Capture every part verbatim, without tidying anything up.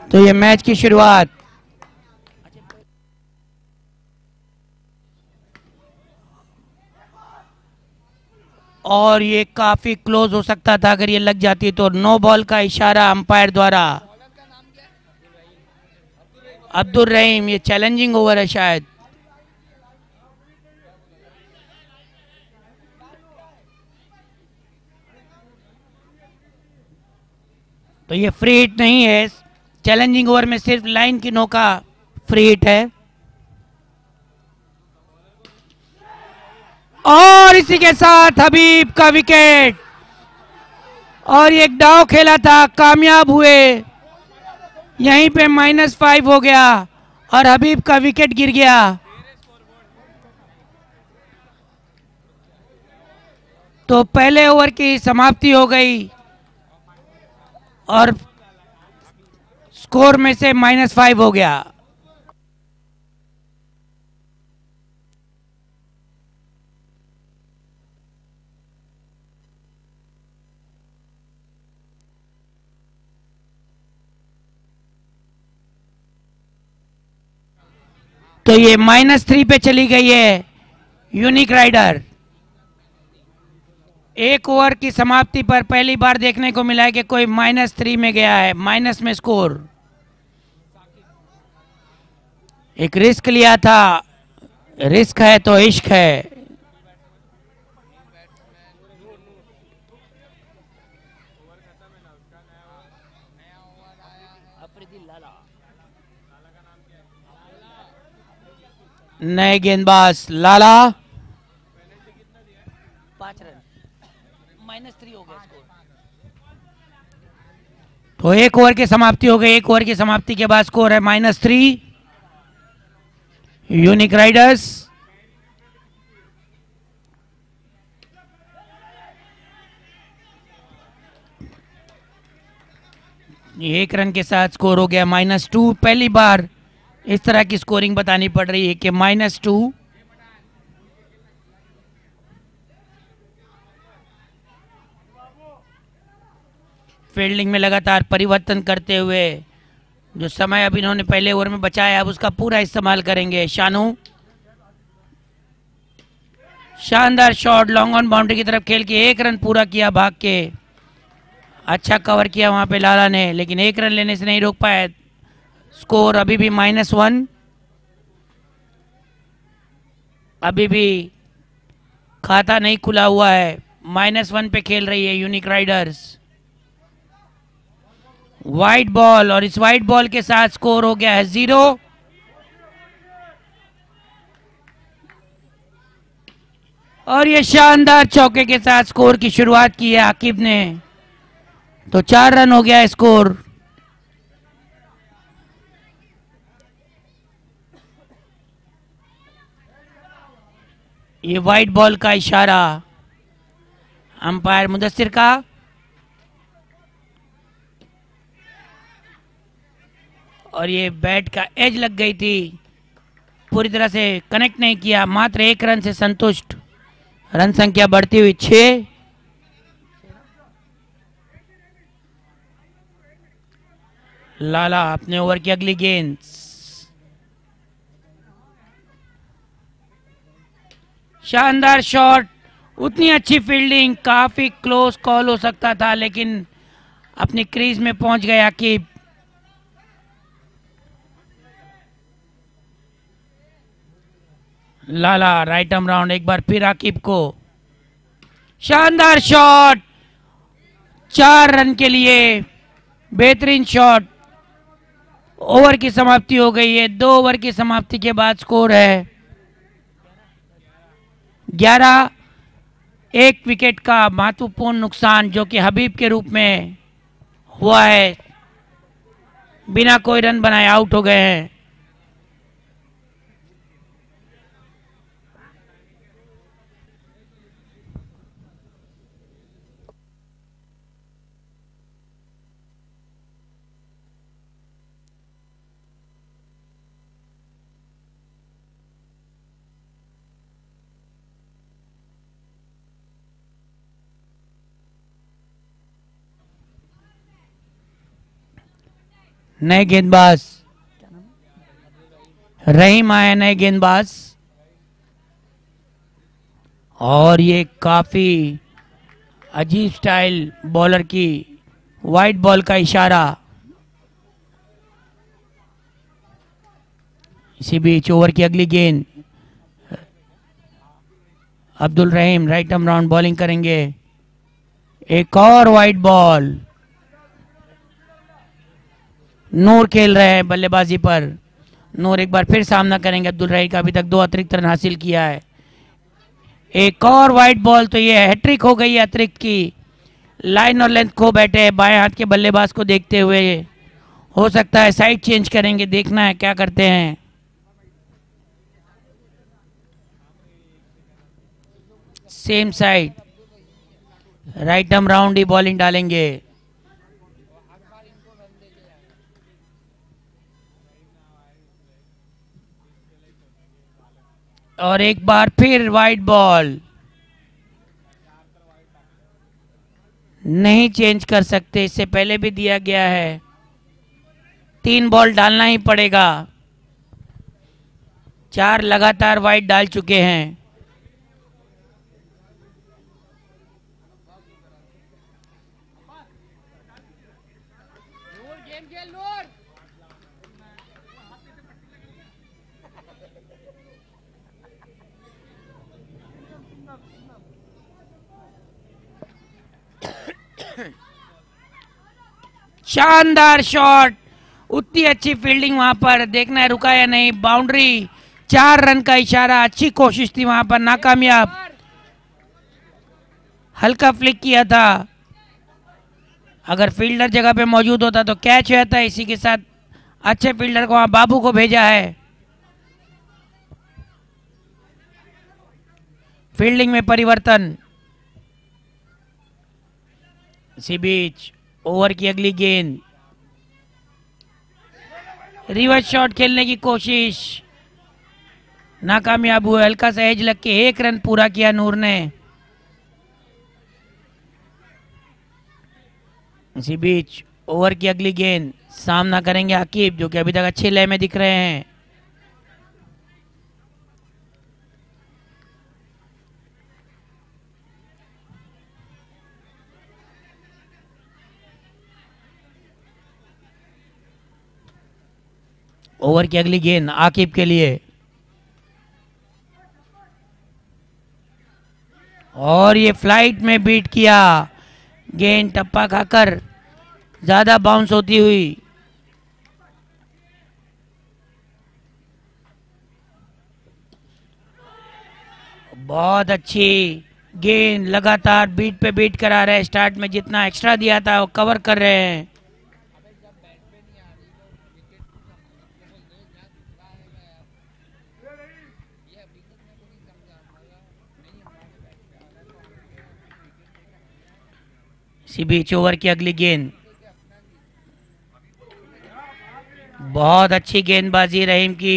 तो ये मैच की शुरुआत और ये काफी क्लोज हो सकता था अगर ये लग जाती तो। नो बॉल का इशारा अंपायर द्वारा। अब्दुल रहीम, ये चैलेंजिंग ओवर है शायद। तो ये फ्री हिट नहीं है, चैलेंजिंग ओवर में सिर्फ लाइन की नौका फ्री हिट है। और इसी के साथ हबीब का विकेट, और ये एक दाव खेला था, कामयाब हुए। यहीं पे माइनस फाइव हो गया और हबीब का विकेट गिर गया। तो पहले ओवर की समाप्ति हो गई और स्कोर में से माइनस फाइव हो गया। तो ये माइनस थ्री पे चली गई है यूनिक राइडर। एक ओवर की समाप्ति पर पहली बार देखने को मिला है कि कोई माइनस थ्री में गया है, माइनस में स्कोर। एक रिस्क लिया था, रिस्क है तो इश्क है। नए गेंदबाज लाला, पांच रन, माइनस थ्री हो गया स्कोर। तो एक ओवर की समाप्ति हो गई। एक ओवर की समाप्ति के बाद स्कोर है माइनस थ्री, यूनिक राइडर्स। एक रन के साथ स्कोर हो गया माइनस टू। पहली बार इस तरह की स्कोरिंग बतानी पड़ रही है कि माइनस टू। फील्डिंग में लगातार परिवर्तन करते हुए जो समय अभी इन्होंने पहले ओवर में बचाया अब उसका पूरा इस्तेमाल करेंगे शानू। शानदार शॉट, लॉन्ग ऑन बाउंड्री की तरफ खेल के एक रन पूरा किया भाग के। अच्छा कवर किया वहां पे लाला ने, लेकिन एक रन लेने से नहीं रोक पाया। स्कोर अभी भी माइनस वन, अभी भी खाता नहीं खुला हुआ है। माइनस वन पे खेल रही है यूनिक राइडर्स। वाइट बॉल, और इस वाइट बॉल के साथ स्कोर हो गया है जीरो। और ये शानदार चौके के साथ स्कोर की शुरुआत की है आकिब ने। तो चार रन हो गया है स्कोर। ये वाइट बॉल का इशारा अंपायर मुदस्सिर का। और ये बैट का एज लग गई थी, पूरी तरह से कनेक्ट नहीं किया। मात्र एक रन से संतुष्ट, रन संख्या बढ़ती हुई छह। लाला अपने ओवर की अगली गेंद, शानदार शॉट, उतनी अच्छी फील्डिंग, काफी क्लोज कॉल हो सकता था लेकिन अपनी क्रीज में पहुंच गया Aqib. Lala right arm round, एक बार फिर आकिब को। शानदार शॉट, चार रन के लिए बेहतरीन शॉट। ओवर की समाप्ति हो गई है। दो ओवर की समाप्ति के बाद स्कोर है ग्यारह। एक विकेट का महत्वपूर्ण नुकसान जो कि हबीब के रूप में हुआ है, बिना कोई रन बनाए आउट हो गए हैं। नए गेंदबाज रहीम आए, नए गेंदबाज। और ये काफी अजीब स्टाइल बॉलर की, वाइट बॉल का इशारा। इसी बीच ओवर की अगली गेंद, Abdul Rahim right arm round bowling करेंगे। एक और वाइट बॉल। नूर खेल रहे हैं बल्लेबाजी पर। नूर एक बार फिर सामना करेंगे अब्दुल रहीम का। अभी तक दो अतिरिक्त रन हासिल किया है। एक और वाइट बॉल, तो ये हैट्रिक हो गई है अतिरिक्त की। लाइन और लेंथ खो बैठे बाएं हाथ के बल्लेबाज को देखते हुए। हो सकता है साइड चेंज करेंगे, देखना है क्या करते हैं। Same side, right arm round ही बॉलिंग डालेंगे। और एक बार फिर वाइट बॉल। नहीं चेंज कर सकते, इससे पहले भी दिया गया है। तीन बॉल डालना ही पड़ेगा। चार लगातार वाइट डाल चुके हैं। शानदार शॉट, उतनी अच्छी फील्डिंग वहां पर, देखना है रुका या नहीं। बाउंड्री, चार रन का इशारा। अच्छी कोशिश थी वहां पर, नाकामयाब। हल्का फ्लिक किया था। अगर फील्डर जगह पे मौजूद होता तो कैच रहता। इसी के साथ अच्छे फील्डर को वहां बाबू को भेजा है। फील्डिंग में परिवर्तन। इसी बीच ओवर की अगली गेंद, रिवर्स शॉट खेलने की कोशिश, नाकामयाब हुए। हल्का सा एज लग के एक रन पूरा किया नूर ने। इसी बीच ओवर की अगली गेंद, सामना करेंगे आकिब जो कि अभी तक अच्छे लय में दिख रहे हैं। ओवर की अगली गेंद आकिब के लिए। और ये फ्लाइट में बीट किया। गेंद टप्पा खाकर ज्यादा बाउंस होती हुई। बहुत अच्छी गेंद, लगातार बीट पे बीट करा रहे हैं। स्टार्ट में जितना एक्स्ट्रा दिया था वो कवर कर रहे हैं। इसी बीच ओवर की अगली गेंद, बहुत अच्छी गेंदबाजी रहीम की।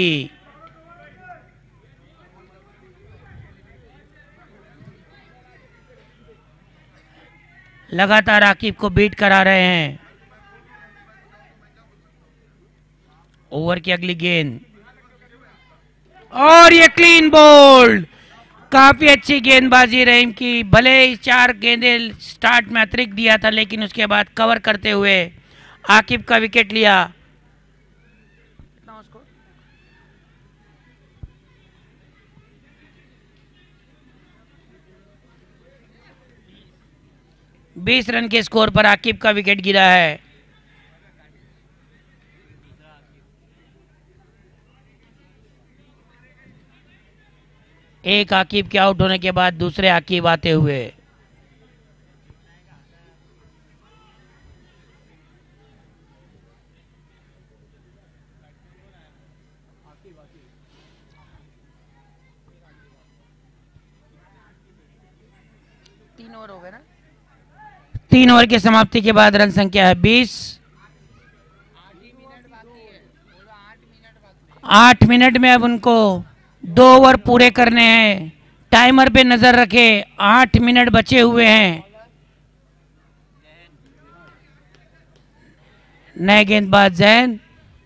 लगातार आकिब को बीट करा रहे हैं। ओवर की अगली गेंद और ये क्लीन बोल्ड। काफी अच्छी गेंदबाजी रहीम की। भले ही चार गेंदें स्टार्ट में अतिरिक्त दिया था, लेकिन उसके बाद कवर करते हुए आकिब का विकेट लिया। बीस रन के स्कोर पर आकिब का विकेट गिरा है। एक आकिब के आउट होने के बाद दूसरे आकिब आते हुए। तीन ओवर हो गए ना। तीन ओवर की समाप्ति के बाद रन संख्या है बीस। आठ मिनट में अब उनको दो ओवर पूरे करने हैं। टाइमर पे नजर रखे, आठ मिनट बचे हुए हैं। नए गेंदबाज जैन।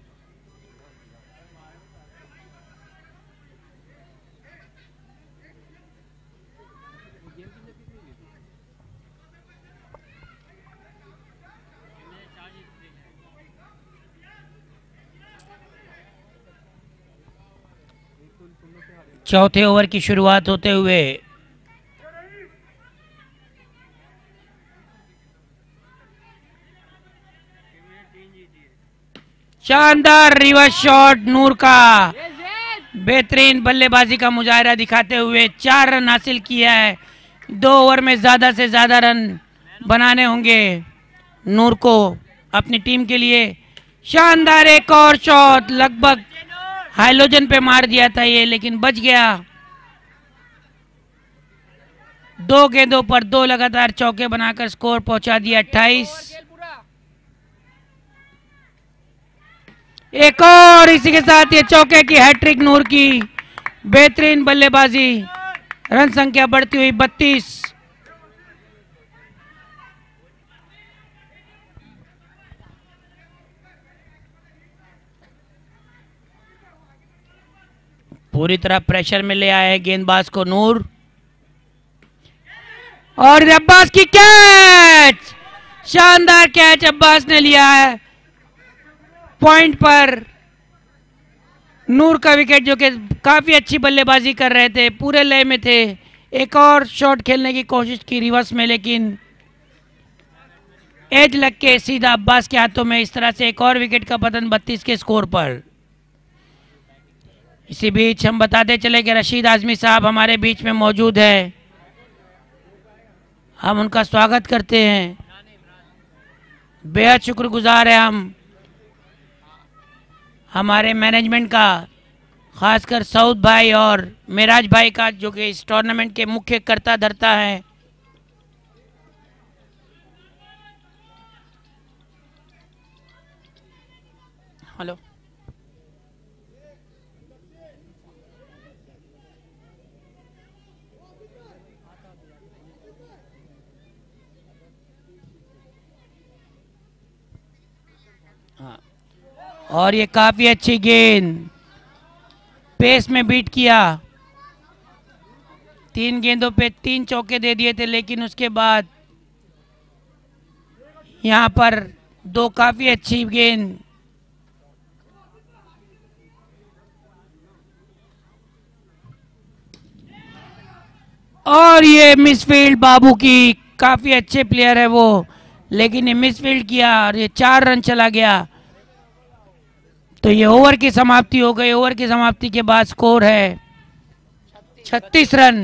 चौथे ओवर की शुरुआत होते हुए शानदार रिवर्स शॉट नूर का, बेहतरीन बल्लेबाजी का मुजाहरा दिखाते हुए चार रन हासिल किया है। दो ओवर में ज्यादा से ज्यादा रन बनाने होंगे नूर को अपनी टीम के लिए। शानदार एक और शॉट, लगभग हाइलोजन पे मार दिया था ये, लेकिन बच गया। दो गेंदों पर दो लगातार चौके बनाकर स्कोर पहुंचा दिया अट्ठाईस। एक और, इसी के साथ ये चौके की हैट्रिक नूर की, बेहतरीन बल्लेबाजी, रन संख्या बढ़ती हुई बत्तीस। पूरी तरह प्रेशर में ले आया है गेंदबाज को नूर, और अब्बास की कैच, शानदार कैच अब्बास ने लिया है पॉइंट पर। नूर का विकेट, जो कि काफी अच्छी बल्लेबाजी कर रहे थे, पूरे लय में थे। एक और शॉट खेलने की कोशिश की रिवर्स में, लेकिन एज लग के सीधा अब्बास के हाथों में। इस तरह से एक और विकेट का पतन बत्तीस के स्कोर पर। इसी बीच हम बताते चले कि रशीद आजमी साहब हमारे बीच में मौजूद है, हम उनका स्वागत करते हैं। बेहद शुक्रगुजार है हम हमारे मैनेजमेंट का, खासकर सऊद भाई और मेराज भाई का, जो कि इस टूर्नामेंट के मुख्य कर्ता धर्ता हैं। हेलो, हाँ, और ये काफी अच्छी गेंद, पेस में बीट किया। तीन गेंदों पे तीन चौके दे दिए थे, लेकिन उसके बाद यहाँ पर दो काफी अच्छी गेंद। और ये मिसफील्ड बाबू की, काफी अच्छे प्लेयर है वो, लेकिन ये मिसफील्ड किया और ये चार रन चला गया। तो ये ओवर की समाप्ति हो गई। ओवर की समाप्ति के बाद स्कोर है छत्तीस रन।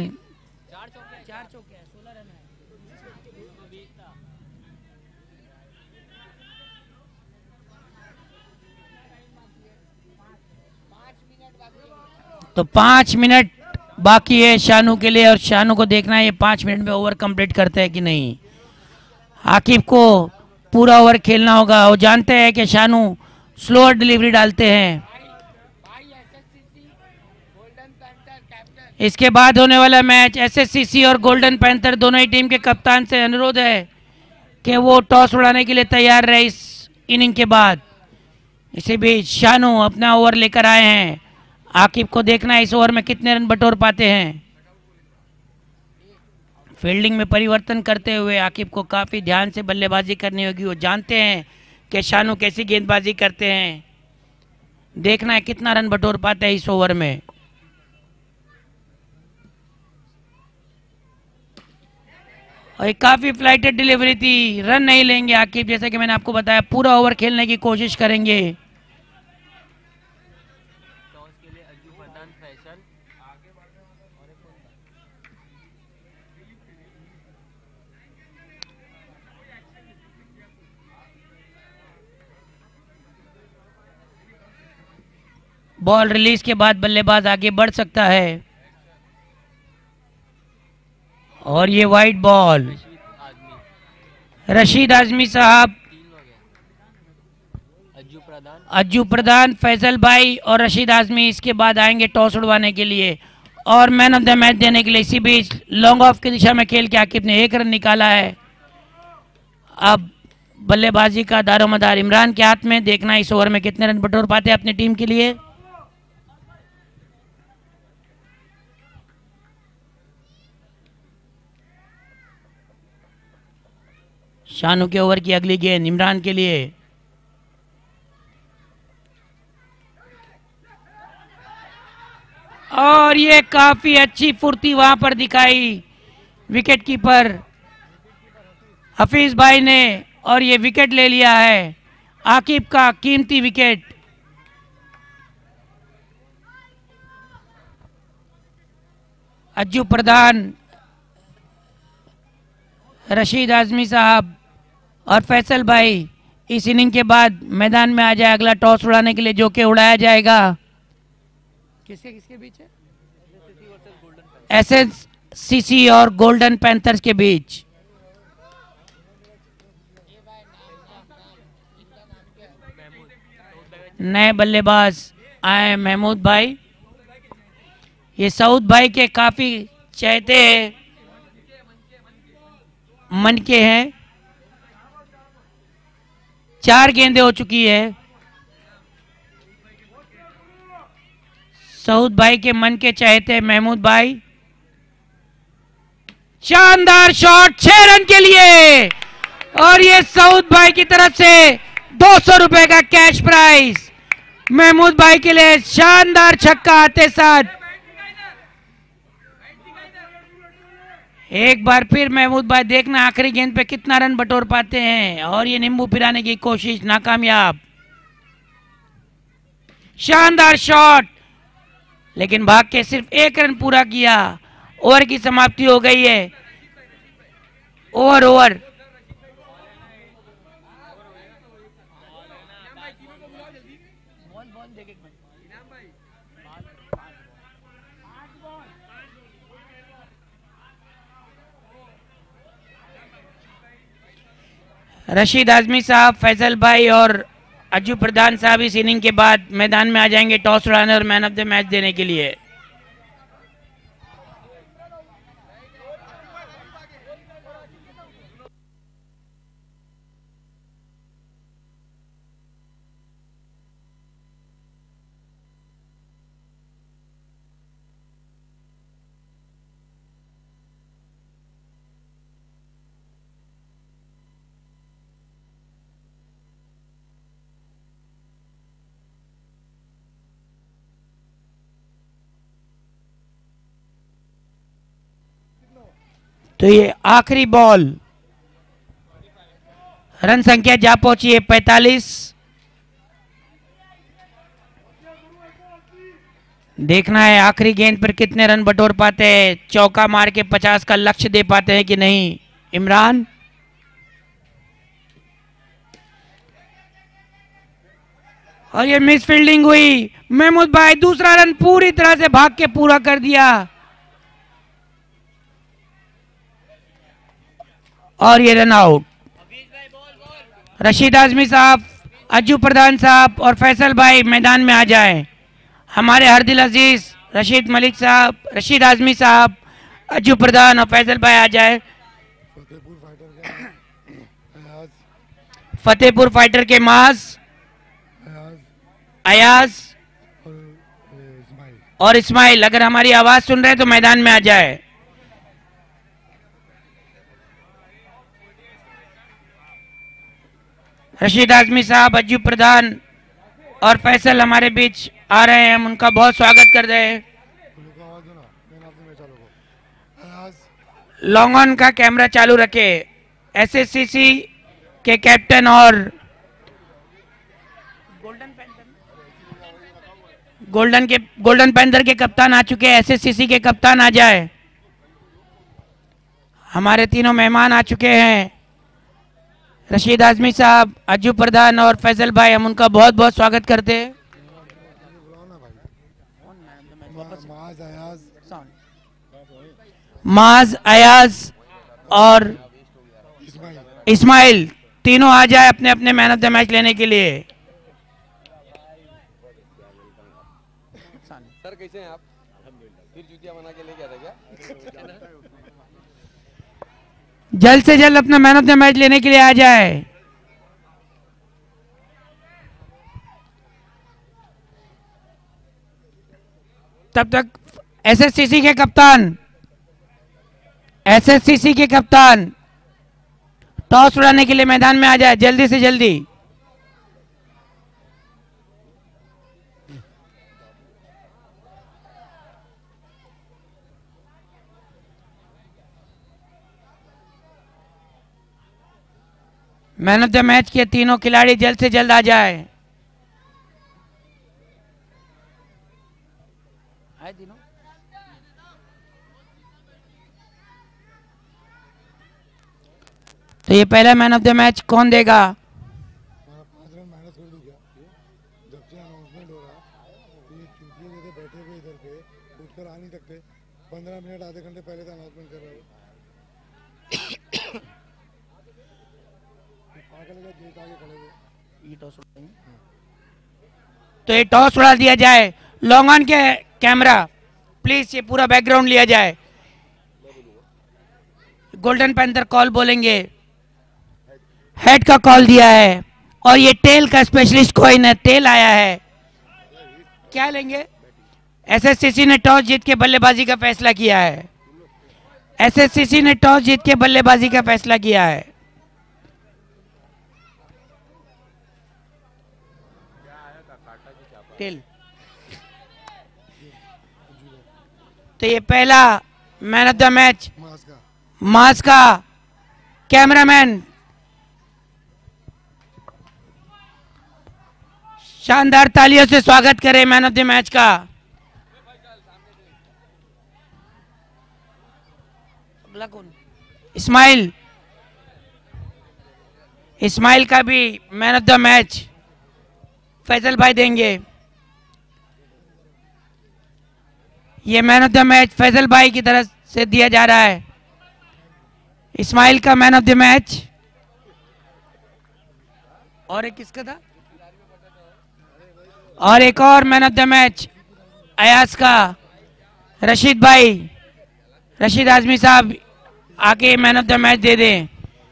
तो पांच मिनट बाकी है शानू के लिए, और शानू को देखना है ये पांच मिनट में ओवर कंप्लीट करते हैं कि नहीं। आकिब को पूरा ओवर खेलना होगा। वो जानते हैं कि शानू स्लोअर डिलीवरी डालते हैं। इसके बाद होने वाला मैच एसएससीसी और गोल्डन पैंथर दोनों ही टीम के कप्तान से अनुरोध है कि वो टॉस उड़ाने के लिए तैयार रहे इस इनिंग के बाद। इसी बीच शानू अपना ओवर लेकर आए हैं। आकिब को देखना है इस ओवर में कितने रन बटोर पाते हैं। फील्डिंग में परिवर्तन करते हुए आकिब को काफ़ी ध्यान से बल्लेबाजी करनी होगी। वो जानते हैं कि शानू कैसी गेंदबाजी करते हैं। देखना है कितना रन बटोर पाते हैं इस ओवर में। और काफ़ी फ्लाइटेड डिलीवरी थी, रन नहीं लेंगे आकिब, जैसा कि मैंने आपको बताया। पूरा ओवर खेलने की कोशिश करेंगे। बॉल रिलीज के बाद बल्लेबाज आगे बढ़ सकता है। और ये वाइड बॉल, रशीद आजमी साहब, अज्जू प्रधान, फैसल भाई और रशीद आजमी इसके बाद आएंगे टॉस उड़वाने के लिए और मैन ऑफ द मैच देने के लिए। इसी बीच लॉन्ग ऑफ की दिशा में खेल के आकिब ने एक रन निकाला है। अब बल्लेबाजी का दारोमदार इमरान के हाथ में। देखना इस ओवर में कितने रन बटोर पाते हैं अपनी टीम के लिए। शानू के ओवर की अगली गेंद इमरान के लिए। और ये काफी अच्छी फुर्ती वहां पर दिखाई विकेट कीपर हफीज भाई ने, और ये विकेट ले लिया है, आकिब का कीमती विकेट। अज्जू प्रधान, रशीद आजमी साहब और फैसल भाई इस इनिंग के बाद मैदान में आ जाए अगला टॉस उड़ाने के लिए, जो कि उड़ाया जाएगा किसके किसके बीच है? एसएससीसी और गोल्डन पैंथर्स के बीच। नए बल्लेबाज आए महमूद भाई। ये सऊद भाई के काफी चहेते मन के हैं। चार गेंदें हो चुकी है। सऊद भाई के मन के चहेते महमूद भाई। शानदार शॉट, छह रन के लिए, और ये सऊद भाई की तरफ से दो सौ रुपए का कैश प्राइज महमूद भाई के लिए। शानदार छक्का आते साथ एक बार फिर महमूद भाई देखना आखिरी गेंद पे कितना रन बटोर पाते हैं, और ये नींबू पिराने की कोशिश नाकामयाब। शानदार शॉट, लेकिन भाग के सिर्फ एक रन पूरा किया। ओवर की समाप्ति हो गई है। ओवर ओवर रशीद आजमी साहब, फैसल भाई और अज्जू प्रधान साहब इस इनिंग के बाद मैदान में आ जाएंगे टॉस उड़ाने और मैन ऑफ द मैच देने के लिए। तो ये आखिरी बॉल, रन संख्या जा पहुंची है पैंतालीस। देखना है आखिरी गेंद पर कितने रन बटोर पाते हैं, चौका मार के पचास का लक्ष्य दे पाते हैं कि नहीं इमरान। और ये मिस फील्डिंग हुई। महमूद भाई दूसरा रन पूरी तरह से भाग के पूरा कर दिया, और ये रन आउट। रशीद आजमी साहब, अज्जू प्रधान साहब और फैसल भाई मैदान में आ जाएं। हमारे हर दिल अजीज रशीद मलिक साहब, रशीद आजमी साहब, अज्जू प्रधान और फैसल भाई आ जाए। फतेहपुर फाइटर के माज, अयाज और इस्माइल अगर हमारी आवाज सुन रहे हैं तो मैदान में आ जाए। रशीद आजमी साहब, अज्जू प्रधान और फैसल हमारे बीच आ रहे हैं, हम उनका बहुत स्वागत कर रहे हैं। लॉन्ग ऑन का कैमरा चालू रखे। एसएससीसी के कैप्टन और गोल्डन पैंथर गोल्डन के गोल्डन पैंथर के कप्तान आ चुके हैं। एसएससीसी के कप्तान आ जाए। हमारे तीनों मेहमान आ चुके हैं, रशीद आजमी साहब, अज्जू प्रधान और फैसल भाई, हम उनका बहुत बहुत स्वागत करते हैं। माज, अयाज और इस्माइल तीनों आ जाए अपने अपने मैन ऑफ द मैच लेने के लिए। सर कैसे हैं आप? फिर जूतियां बना के लेके आ रहे क्या? जल्द से जल्द अपना मैन ऑफ द मैच लेने के लिए आ जाए। तब तक एसएससीसी के कप्तान एसएससीसी के कप्तान टॉस उड़ाने के लिए मैदान में आ जाए जल्दी से जल्दी। मैन ऑफ द मैच के तीनों खिलाड़ी जल्द से जल्द आ जाए। आए तीनों। तो ये पहला मैन ऑफ द मैच कौन देगा? पाँच रन माइनस कर दूं क्या? जब से अनाउंसमेंट हो रहा कि चूतिए जैसे बैठे हुए इधर पे उठकर आ नहीं सकते, पंद्रह मिनट आधे घंटे पहले से अनाउंसमेंट कर रहे हो। पागल का गेट आगे खड़े हुए। ये टॉस उड़ाएंगे। तो ये टॉस उड़ा दिया जाए। लॉन्ग ऑन के कैमरा प्लीज ये पूरा बैकग्राउंड लिया जाए। गोल्डन पैंथर कॉल बोलेंगे, हेड का कॉल दिया है और ये टेल का स्पेशलिस्ट कोई है, टेल आया है। क्या लेंगे? एसएससीसी ने टॉस जीत के बल्लेबाजी का फैसला किया है। एसएससीसी ने टॉस जीत के बल्लेबाजी का फैसला किया है। टेल। तो ये पहला मैन ऑफ द मैच मास का मास का कैमरामैन शानदार तालियों से स्वागत करें मैन ऑफ द मैच का। अगला कौन? इस्माइल। इस्माइल का भी man of the match Faizal भाई देंगे। ये man of the match Faizal भाई की तरफ से दिया जा रहा है। इस्माइल का मैन ऑफ द मैच। और एक किसका था? और एक और man of the match Ayaz का रशीद भाई, रशीद आजमी साहब आके मैन ऑफ द मैच दे दें।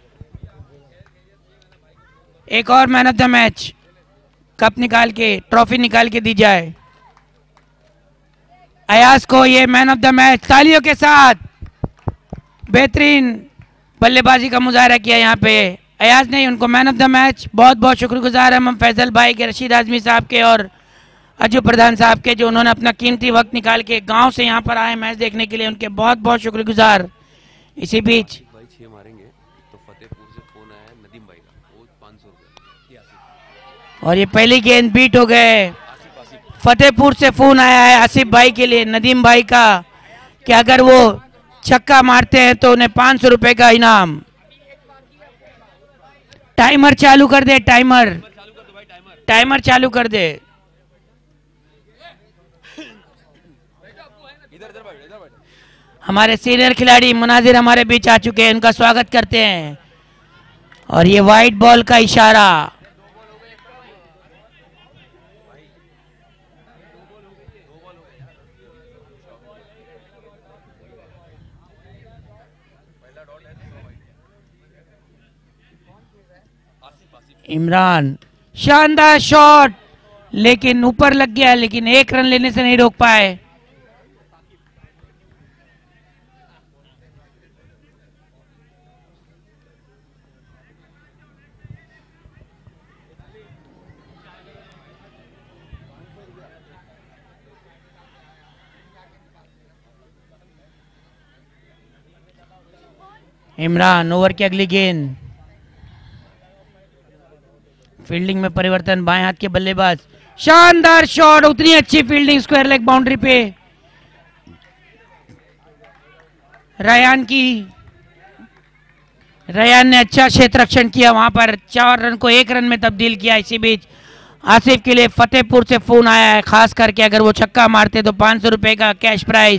एक और man of the match cup निकाल के, ट्रॉफी निकाल के दी जाए अयाज को। ये मैन ऑफ द मैच तालियों के साथ बेहतरीन बल्लेबाजी का मुजाहरा किया यहाँ पे अयाज ने, उनको मैन ऑफ द मैच। बहुत बहुत शुक्रगुजार हम फैजल भाई के, रशीद आजमी साहब के और अजू प्रधान साहब के, जो उन्होंने अपना कीमती वक्त निकाल के गांव से यहाँ पर आए मैच देखने के लिए, उनके बहुत बहुत शुक्रगुजार। इसी बीच भाई छह मारेंगे तो फतेहपुर से फोन आया है नदीम भाई का, वो पाँच सौ रुपये। और ये पहली गेंद बीट हो गए। फतेहपुर से फोन आया है आसिफ भाई के लिए, नदीम भाई का, कि अगर वो छक्का मारते हैं तो उन्हें पाँच सौ रुपए का इनाम। टाइमर चालू कर दे, टाइमर टाइमर चालू कर दे। हमारे सीनियर खिलाड़ी मुनाजिर हमारे बीच आ चुके हैं, उनका स्वागत करते हैं। और ये वाइट बॉल का इशारा। इमरान शानदार शॉट, लेकिन ऊपर लग गया, लेकिन एक रन लेने से नहीं रोक पाए। इमरान ओवर की अगली गेंद। फील्डिंग में परिवर्तन, बाएं हाथ के बल्लेबाज, शानदार शॉट, उतनी अच्छी फील्डिंग स्क्वायर लेग बाउंड्री पे रयान की। रयान ने अच्छा क्षेत्र रक्षण किया, वहां पर चार रन को एक रन में तब्दील किया। इसी बीच आसिफ के लिए फतेहपुर से फोन आया है, खास करके अगर वो छक्का मारते तो पांच सौ रुपए का cash prize.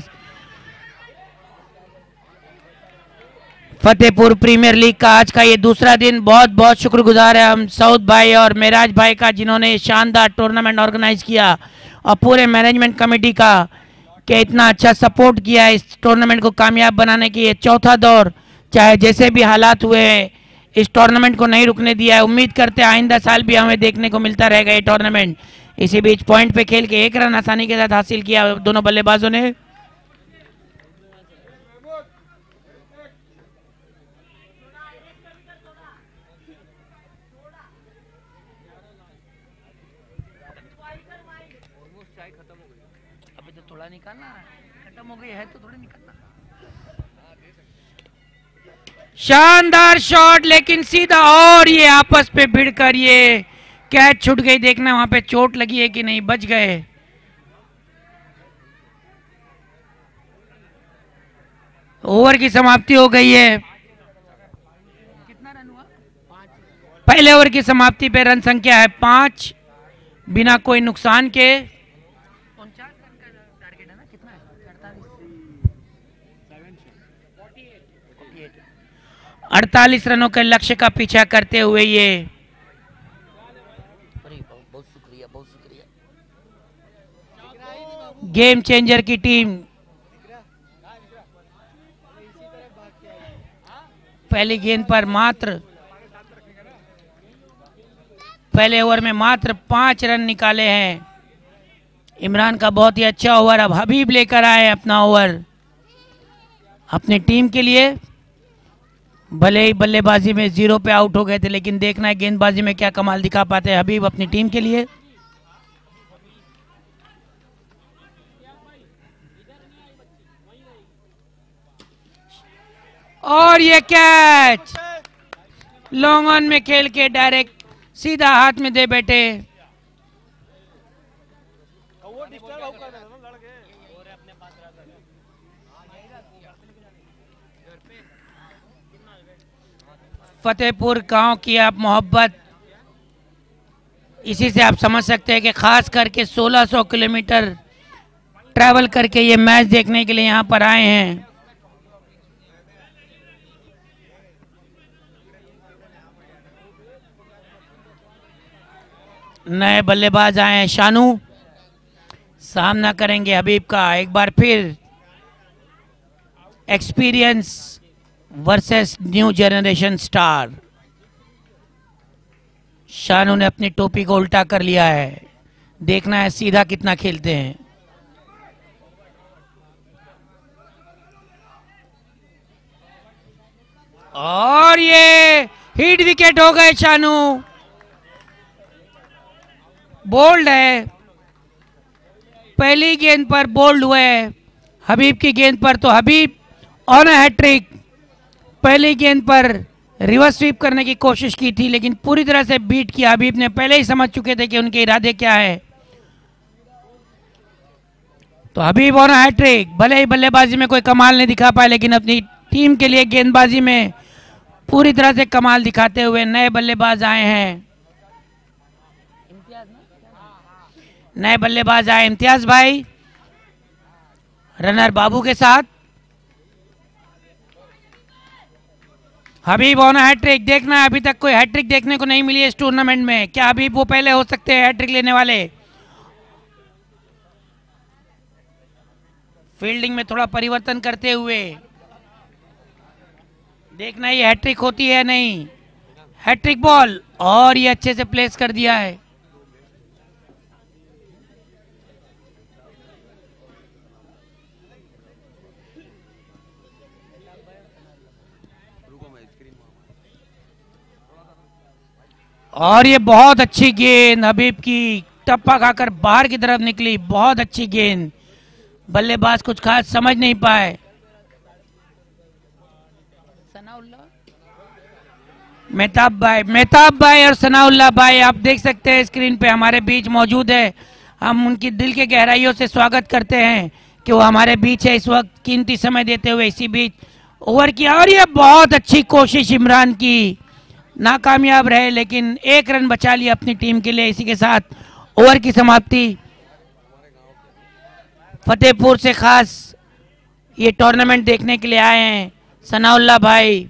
Fatehpur premier league का आज का ये दूसरा दिन। बहुत बहुत शुक्रगुजार है हम सऊद भाई और मेराज भाई का, जिन्होंने शानदार टूर्नामेंट ऑर्गेनाइज किया, और पूरे मैनेजमेंट कमेटी का, कि इतना अच्छा सपोर्ट किया इस टूर्नामेंट को कामयाब बनाने की। ये चौथा दौर, चाहे जैसे भी हालात हुए, इस टूर्नामेंट को नहीं रुकने दिया है। उम्मीद करते हैं आइंदा साल भी हमें देखने को मिलता रहेगा ये टूर्नामेंट। इसी बीच पॉइंट पे खेल के एक रन आसानी के साथ हासिल किया दोनों बल्लेबाजों ने। अभी तो थोड़ा निकालना खत्म हो गई है तो थोड़ी निकालना। शानदार शॉट लेकिन सीधा, और ये आपस पे भिड़कर ये कैच छूट गई। देखना वहां पे चोट लगी है कि नहीं, बच गए। ओवर की समाप्ति हो गई है। कितना रन हुआ? पहले ओवर की समाप्ति पे रन संख्या है पांच, बिना कोई नुकसान के। उनचास रन का टारगेट है ना, कितना है? अड़तालीस रनों के लक्ष्य का पीछा करते हुए ये बहुत शुक्रिया बहुत शुक्रिया गेम चेंजर की टीम पहली गेंद पर मात्र पहले ओवर में मात्र पांच रन निकाले हैं। इमरान का बहुत ही अच्छा ओवर। अब हबीब लेकर आए अपना ओवर अपनी टीम के लिए। भले ही बल्लेबाजी में जीरो पे आउट हो गए थे, लेकिन देखना है गेंदबाजी में क्या कमाल दिखा पाते हैं हबीब अपनी टीम के लिए। और ये कैच लॉन्ग ऑन में खेल के डायरेक्ट सीधा हाथ में दे बैठे। फतेहपुर गांव की आप मोहब्बत, इसी से आप समझ सकते हैं कि खास करके सोलह सौ किलोमीटर ट्रैवल करके ये मैच देखने के लिए यहां पर आए हैं। नए बल्लेबाज आए हैं शानू, सामना करेंगे हबीब का। एक बार फिर experience versus new generation star. Shanu ने अपनी टोपी को उल्टा कर लिया है, देखना है सीधा कितना खेलते हैं। और ये हिट विकेट हो गए। शानू बोल्ड है, पहली गेंद पर बोल्ड हुए। हबीब की गेंद पर तो हबीब ऑन हैट्रिक। पहली गेंद पर रिवर्स स्वीप करने की कोशिश की थी, लेकिन पूरी तरह से बीट किया। हबीब ने पहले ही समझ चुके थे कि उनके इरादे क्या है। तो हबीब ऑन हैट्रिक। भले ही बल्लेबाजी में कोई कमाल नहीं दिखा पाए, लेकिन अपनी टीम के लिए गेंदबाजी में पूरी तरह से कमाल दिखाते हुए नए बल्लेबाज आए हैं। नए बल्लेबाज आए इम्तियाज भाई रनर बाबू के साथ। Habib on hattrick. देखना है, अभी तक कोई हैट्रिक देखने को नहीं मिली है इस टूर्नामेंट में। क्या हबीब वो पहले हो सकते हैं हैट्रिक लेने वाले? फील्डिंग में थोड़ा परिवर्तन करते हुए देखना ये हैट्रिक होती है नहीं। हैट्रिक बॉल, और ये अच्छे से प्लेस कर दिया है। और ये बहुत अच्छी गेंद हबीब की, टप्पा खाकर बाहर की तरफ निकली। बहुत अच्छी गेंद, बल्लेबाज कुछ खास समझ नहीं पाए। मेहताब भाई मेहताब भाई और सनाउल्लाह भाई आप देख सकते हैं स्क्रीन पे हमारे बीच मौजूद है। हम उनकी दिल के गहराइयों से स्वागत करते हैं कि वो हमारे बीच है इस वक्त, कीमती समय देते हुए इसी बीच ओवर किया। और ये बहुत अच्छी कोशिश इमरान की, नाकामयाब रहे लेकिन एक रन बचा लिया अपनी टीम के लिए। इसी के साथ ओवर की समाप्ति। फतेहपुर से खास ये टूर्नामेंट देखने के लिए आए हैं सनाउल्लाह भाई।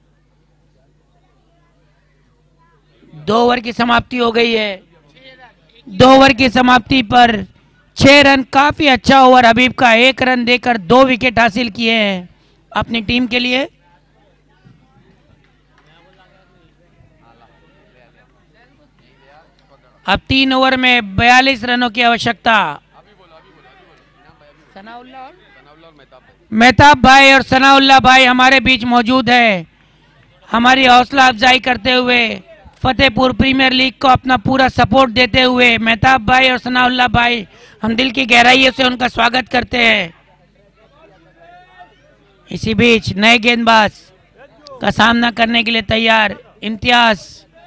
दो ओवर की समाप्ति हो गई है। दो ओवर की समाप्ति पर छह रन, काफी अच्छा ओवर हबीब का। एक रन देकर दो विकेट हासिल किए हैं अपनी टीम के लिए। अब तीन ओवर में बयालीस रनों की आवश्यकता। सनाउल्लाह और मेहताब भाई और सनाउल्लाह भाई हमारे बीच मौजूद है, हमारी हौसला अफजाई करते हुए, फतेहपुर प्रीमियर लीग को अपना पूरा सपोर्ट देते हुए। मेहताब भाई और सनाउल्लाह भाई, हम दिल की गहराइयों से उनका स्वागत करते हैं। इसी बीच नए गेंदबाज का सामना करने के लिए तैयार इम्तियाज।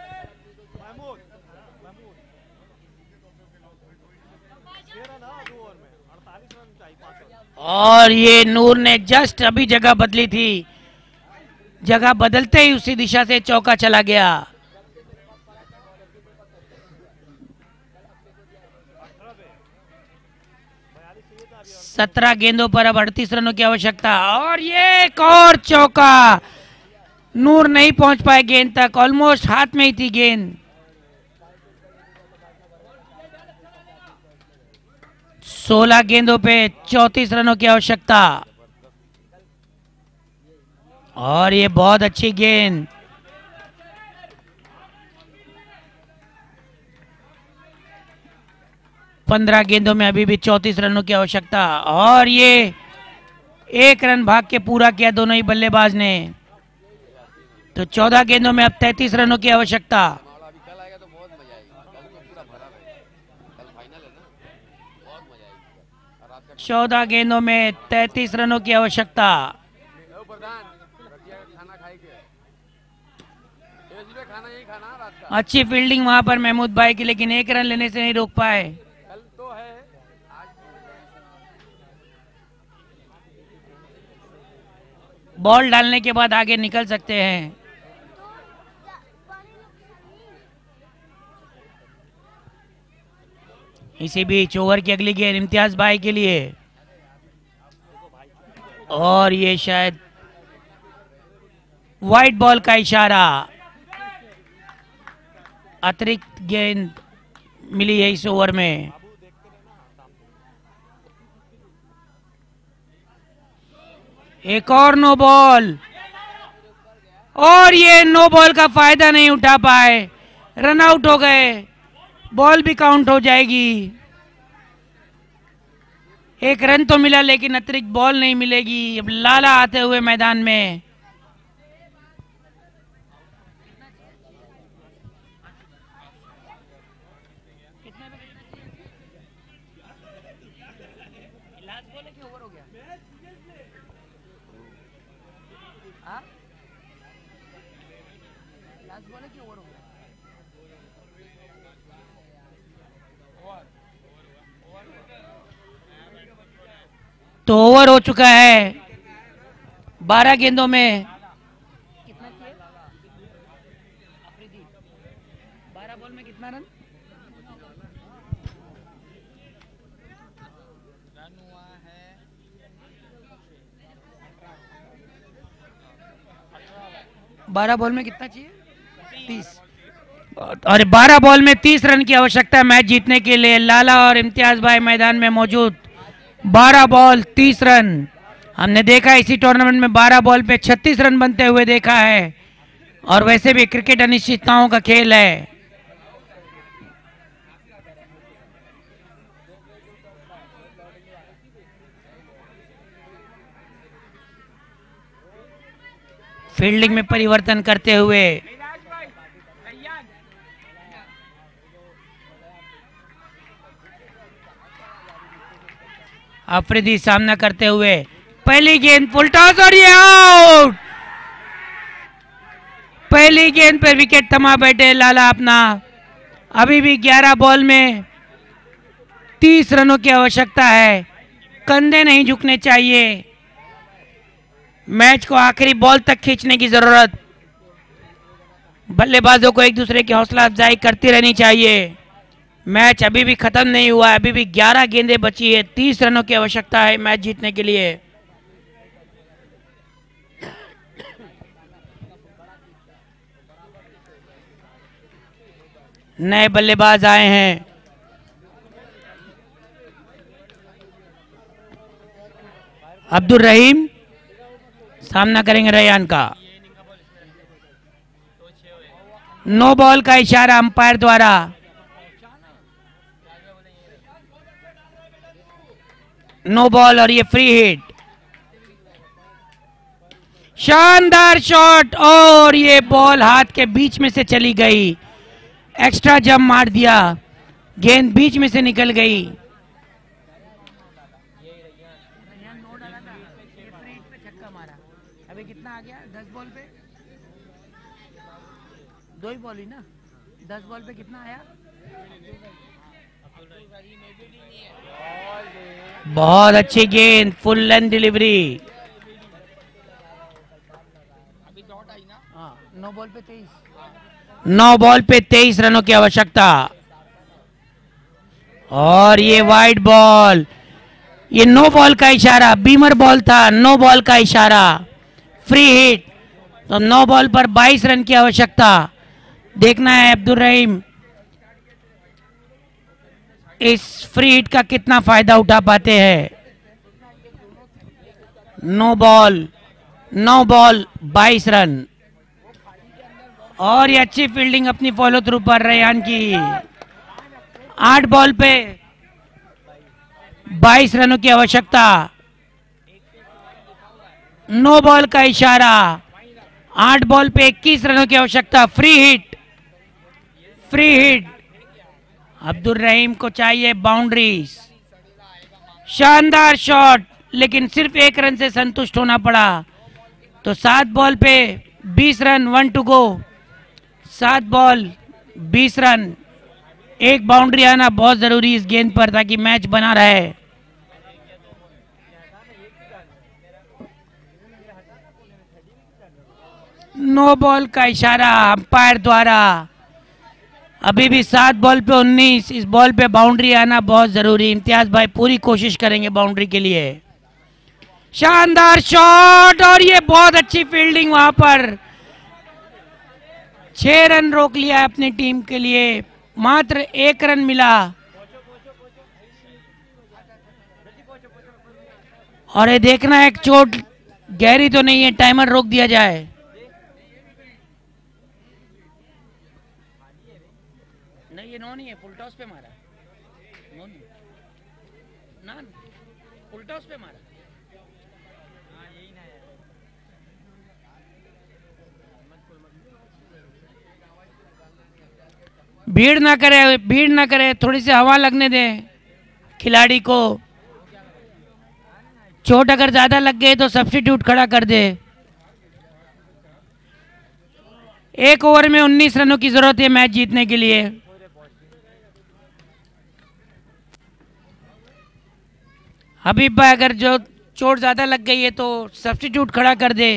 और ये नूर ने जस्ट अभी जगह बदली थी, जगह बदलते ही उसी दिशा से चौका चला गया। सत्रह गेंदों पर अब अड़तीस रनों की आवश्यकता और ये एक और चौका। नूर नहीं पहुंच पाए गेंद तक, ऑलमोस्ट हाथ में ही थी गेंद। सोलह गेंदों पे चौंतीस रनों की आवश्यकता और ये बहुत अच्छी गेंद। पंद्रह गेंदों में अभी भी चौंतीस रनों की आवश्यकता और ये एक रन भाग के पूरा किया दोनों ही बल्लेबाज ने। तो चौदह गेंदों में अब तैंतीस रनों की आवश्यकता। चौदह गेंदों में तैंतीस रनों की आवश्यकता। अच्छी फील्डिंग वहां पर महमूद भाई की, लेकिन एक रन लेने से नहीं रोक पाए। बॉल डालने के बाद आगे निकल सकते हैं। इसी बीच ओवर की अगली गेंद इम्तियाज भाई के लिए और ये शायद वाइट बॉल का इशारा। अतिरिक्त गेंद मिली है इस ओवर में। एक और नो बॉल और ये नो बॉल का फायदा नहीं उठा पाए, रन आउट हो गए। बॉल भी काउंट हो जाएगी। एक रन तो मिला लेकिन अतिरिक्त बॉल नहीं मिलेगी। अब लाला आते हुए मैदान में। तो ओवर हो चुका है। बारह गेंदों में कितना चाहिए अफरीदी? बारह बॉल में कितना रन? रन हुआ है बारह बॉल में कितना चाहिए? तीस। और बारह बॉल में तीस रन की आवश्यकता मैच जीतने के लिए। लाला और इम्तियाज भाई मैदान में मौजूद। बारह बॉल तीस रन। हमने देखा इसी टूर्नामेंट में बारह बॉल पे छत्तीस रन बनते हुए देखा है। और वैसे भी क्रिकेट अनिश्चितताओं का खेल है। फील्डिंग में परिवर्तन करते हुए अफरीदी सामना करते हुए। पहली गेंद फुल टॉस और ये आउट। पहली गेंद पर विकेट थमा बैठे लाला अपना। अभी भी ग्यारह बॉल में तीस रनों की आवश्यकता है। कंधे नहीं झुकने चाहिए। मैच को आखिरी बॉल तक खींचने की जरूरत। बल्लेबाजों को एक दूसरे की हौसला अफजाई करती रहनी चाहिए। मैच अभी भी खत्म नहीं हुआ है। अभी भी ग्यारह गेंदें बची है। तीस रनों की आवश्यकता है मैच जीतने के लिए। नए बल्लेबाज आए हैं। अब्दुल रहीम सामना करेंगे रैयान का। नो बॉल का इशारा अंपायर द्वारा। नो बॉल और ये फ्री हिट। शानदार शॉट और ये बॉल हाथ के बीच में से चली गई, एक्स्ट्रा जंप मार दिया, गेंद बीच में से निकल गई। अभी कितना आ गया? दस बॉल पे दो ही बॉल ही ना, दस बॉल पे कितना आया? बहुत अच्छी गेंद, फुल लेंथ डिलीवरी। अभी डॉट आई ना? हाँ, नौ बॉल पे तेईस, नौ बॉल पे तेईस रनों की आवश्यकता। और ये वाइड बॉल, ये नो बॉल का इशारा, बीमर बॉल था, नो बॉल का इशारा, फ्री हिट। तो नो बॉल पर बाईस रन की आवश्यकता। देखना है अब्दुल रहीम इस फ्री हिट का कितना फायदा उठा पाते हैं। नो बॉल, नो बॉल, बाईस रन। और ये अच्छी फील्डिंग अपनी फॉलो थ्रू पर रेयान की। आठ बॉल पे बाईस रनों की आवश्यकता। नो बॉल का इशारा, आठ बॉल पे इक्कीस रनों की आवश्यकता। Free hit, free hit. Abdul Rahim को चाहिए बाउंड्रीज। शानदार शॉट, लेकिन सिर्फ एक रन से संतुष्ट होना पड़ा। तो सात बॉल पे बीस रन, वन टू गो। सात बॉल बीस रन, एक बाउंड्री आना बहुत जरूरी इस गेंद पर ताकि मैच बना रहे। नो बॉल का इशारा अंपायर द्वारा। अभी भी सात बॉल पे उन्नीस, इस बॉल पे बाउंड्री आना बहुत जरूरी। इम्तियाज भाई पूरी कोशिश करेंगे बाउंड्री के लिए। शानदार शॉट और ये बहुत अच्छी फील्डिंग, वहां पर छह रन रोक लिया अपनी टीम के लिए, मात्र एक रन मिला। और ये देखना है चोट गहरी तो नहीं है, टाइमर रोक दिया जाए। नहीं, ये नो नहीं है, फुल टॉस पे मारा। नो नहीं ना, फुल टॉस पे मारा। भीड़ ना करे, भीड़ ना करे, थोड़ी सी हवा लगने दें खिलाड़ी को। चोट अगर ज्यादा लग गई तो सब्स्टिट्यूट खड़ा कर दे। एक ओवर में उन्नीस रनों की जरूरत है मैच जीतने के लिए। हबीब भाई अगर जो चोट ज्यादा लग गई है तो सब्स्टिट्यूट खड़ा कर दे।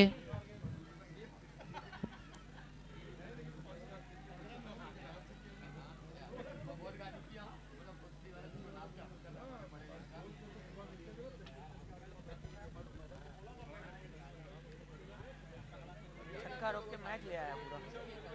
छक्का रोक के मैच ले आया पूरा।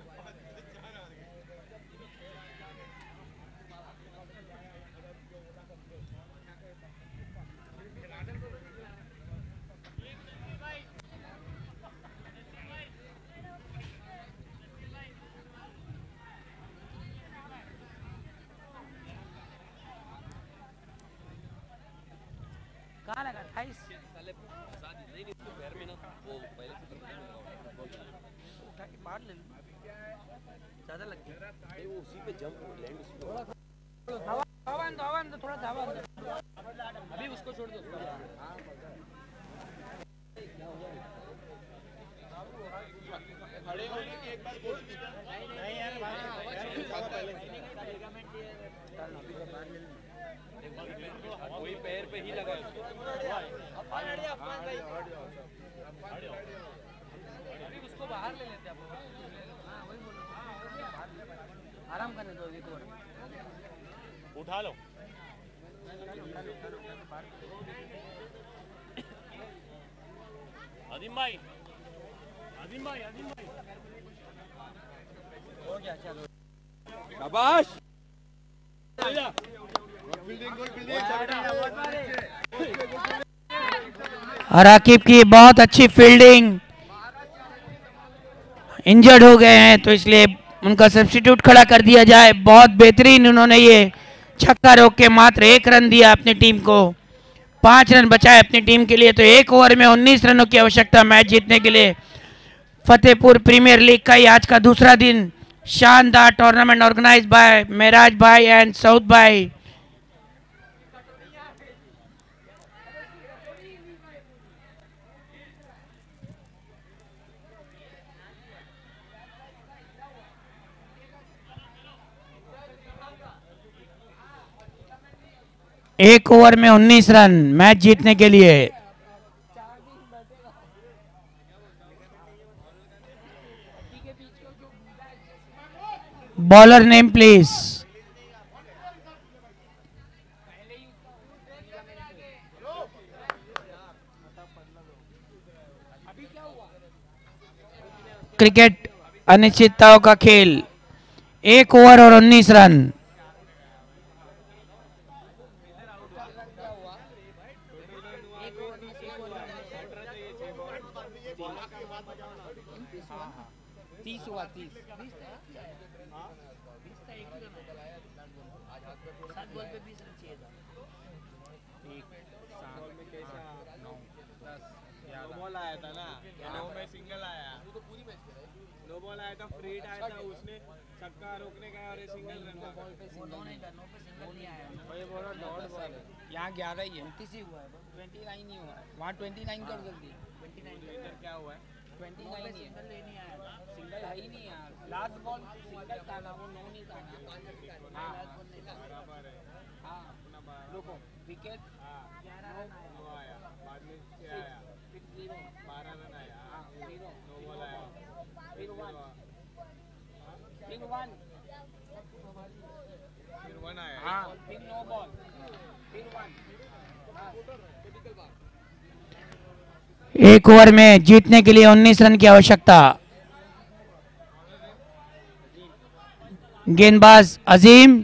कहाँ लगा? अट्ठाईस ज्यादा लग गया। वो उसी पे जंप लैंड उसी पे। हवा हवा अंदर, हवा अंदर, थोड़ा हवा अंदर। अभी उसको छोड़ दो। खड़े होने की एक बार कोशिश नहीं यार, वही पैर पे ही लगा उसको। अभी उसको बाहर ले लेते आप। हाँ वही बोलो, आराम करने दो, एक ओवर उठा लो। आदिम भाई, आदिम भाई, आदिम भाई हो गया, चलो शाबाश। राकिब की बहुत अच्छी फील्डिंग। इंजर्ड हो गए हैं तो इसलिए उनका सब्स्टिट्यूट खड़ा कर दिया जाए। बहुत बेहतरीन उन्होंने ये छक्का रोक के मात्र एक रन दिया अपनी टीम को। पांच रन बचाए अपनी टीम के लिए। तो एक ओवर में उन्नीस रनों की आवश्यकता मैच जीतने के लिए। फतेहपुर प्रीमियर लीग का ही आज का दूसरा दिन, शानदार टूर्नामेंट ऑर्गेनाइज बाय मेराज भाई एंड सऊद भाई। एक ओवर में उन्नीस रन मैच जीतने के लिए। Bowler name please. क्रिकेट अनिश्चितताओं का खेल, एक ओवर और उन्नीस रन। यहाँ ग्यारह ही है, किसी हुआ है, ट्वेंटी नाइन ही हुआ है, वहाँ ट्वेंटी नाइन कर जल्दी, ट्वेंटी नाइन इधर क्या हुआ है, ट्वेंटी नाइन ही है, सिंगल है ही नहीं यार, लास्ट बॉल सिंगल था ना, वो नो नहीं था ना, हाँ बराबर है, हाँ रुको, विकेट नो आया, बाद में क्या आया, फिर जीरो, बारह रन आया, हाँ जीरो, नो बॉल आया, फिर वन, फिर वन, फिर वन आया, हाँ फिर नो बॉल, एक ओवर में जीतने के लिए उन्नीस रन की आवश्यकता। गेंदबाज अजीम,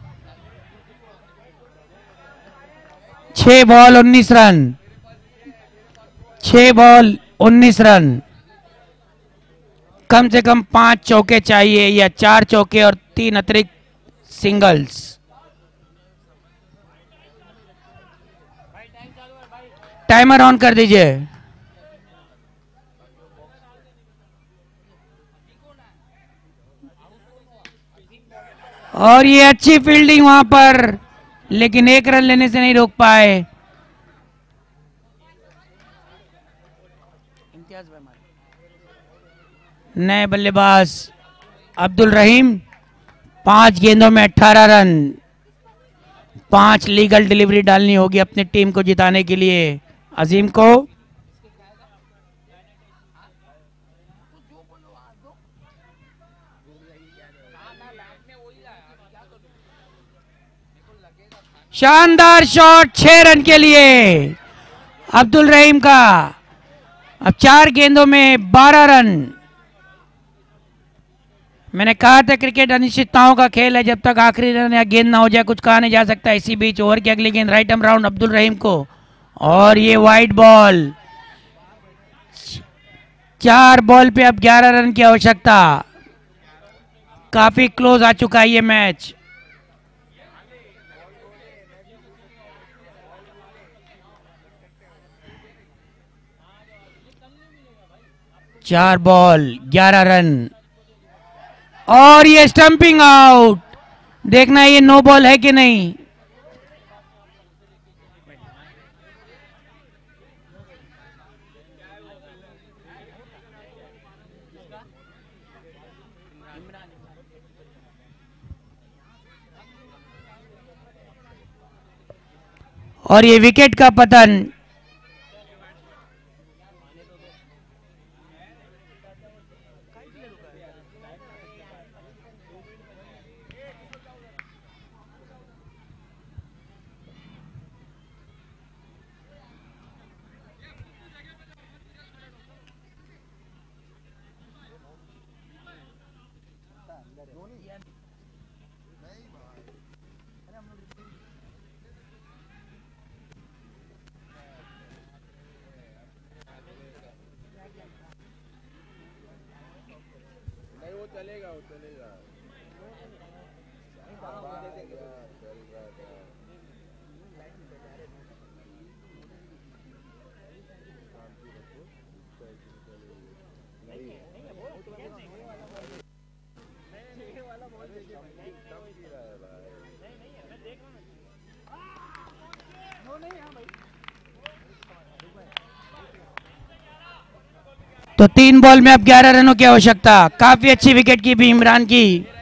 छह बॉल उन्नीस रन, छह बॉल उन्नीस रन। कम से कम पांच चौके चाहिए या चार चौके और तीन अतिरिक्त सिंगल्स। टाइमर ऑन कर दीजिए। और ये अच्छी फील्डिंग वहां पर, लेकिन एक रन लेने से नहीं रोक पाए। नए बल्लेबाज अब्दुल रहीम, पांच गेंदों में अठारह रन, पांच लीगल डिलीवरी डालनी होगी अपनी टीम को जिताने के लिए अजीम को। शानदार शॉट, छह रन के लिए अब्दुल रहीम का। अब चार गेंदों में बारह रन। मैंने कहा था क्रिकेट अनिश्चितताओं का खेल है, जब तक आखिरी रन या गेंद ना हो जाए कुछ कहा नहीं जा सकता। इसी बीच ओवर की अगली गेंद right arm round Abdul Rahim को, और ये वाइड बॉल। चार बॉल पे अब ग्यारह रन की आवश्यकता। काफी क्लोज आ चुका है ये मैच। चार बॉल ग्यारह रन, और ये स्टंपिंग आउट। देखना ये नो बॉल है कि नहीं। और ये विकेट का पतन। चलेगा वो चलेगा। तो तीन बॉल में अब ग्यारह रनों की आवश्यकता। काफी अच्छी विकेट की भी इमरान की।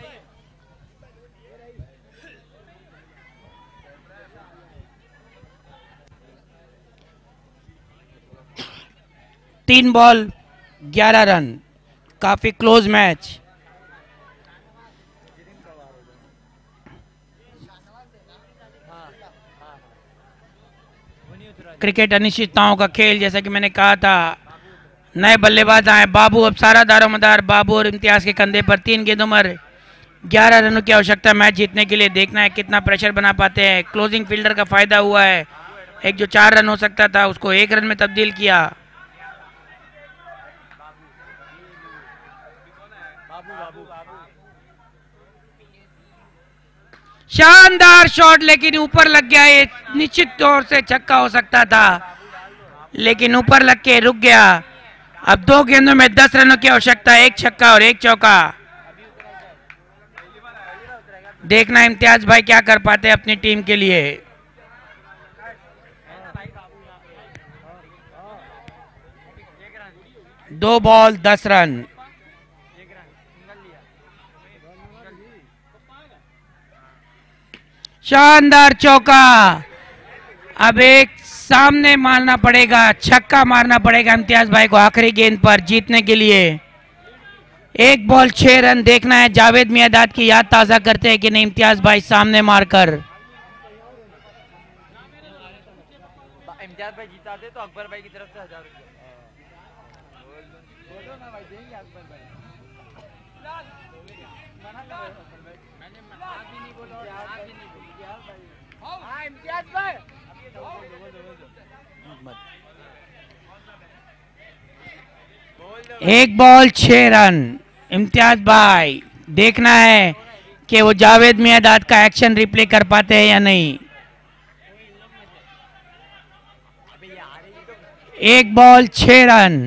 तीन बॉल ग्यारह रन, काफी क्लोज मैच। क्रिकेट अनिश्चितताओं का खेल, जैसा कि मैंने कहा था। नए बल्लेबाज आए बाबू, अब सारा दारोमदार बाबू और इम्तियाज के कंधे पर। तीन गेंदों पर ग्यारह रनों की आवश्यकता मैच जीतने के लिए। देखना है कितना प्रेशर बना पाते हैं। क्लोजिंग फील्डर का फायदा हुआ है, एक जो चार रन हो सकता था उसको एक रन में तब्दील किया। शानदार शॉट, लेकिन ऊपर लग गया। ये निश्चित तौर से छक्का हो सकता था, लेकिन ऊपर लग के रुक गया। अब दो गेंदों में दस रनों की आवश्यकता, एक छक्का और एक चौका। देखना इम्तियाज भाई क्या कर पाते हैं अपनी टीम के लिए। दो बॉल दस रन। शानदार चौका। अब एक सामने मारना पड़ेगा, छक्का मारना पड़ेगा इम्तियाज भाई को आखिरी गेंद पर जीतने के लिए। एक बॉल छह रन। देखना है जावेद मियादाद की याद ताजा करते हैं कि नहीं इम्तियाज भाई सामने मारकर। इम्तियाज भाई जीता दे तो अकबर भाई की तरफ से हजार रुपये। एक बॉल छह रन। इम्तियाज भाई देखना है कि वो जावेद मियादाद का एक्शन रिप्ले कर पाते हैं या नहीं। एक बॉल छह रन।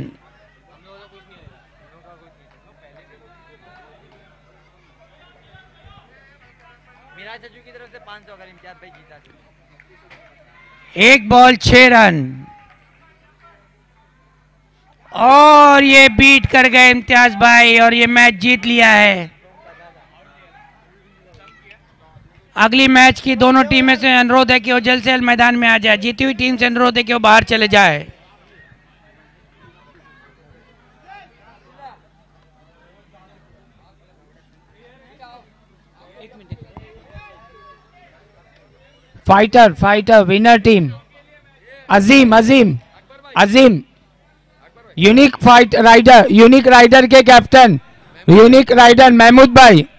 मीरा चाचू की तरफ से पाँच सौ अगर इम्तियाज भाई जीता। एक बॉल छह रन और ये बीट कर गए इम्तियाज भाई और ये मैच जीत लिया है। अगली मैच की दोनों टीमें से अनुरोध है कि वो जल्द से जल्द मैदान में आ जाए। जीती हुई टीम से अनुरोध है कि वो बाहर चले जाए। Fighter fighter winner team Azeem Azeem Azeem unique fight rider unique rider के कैप्टन यूनिक राइडर महमूद भाई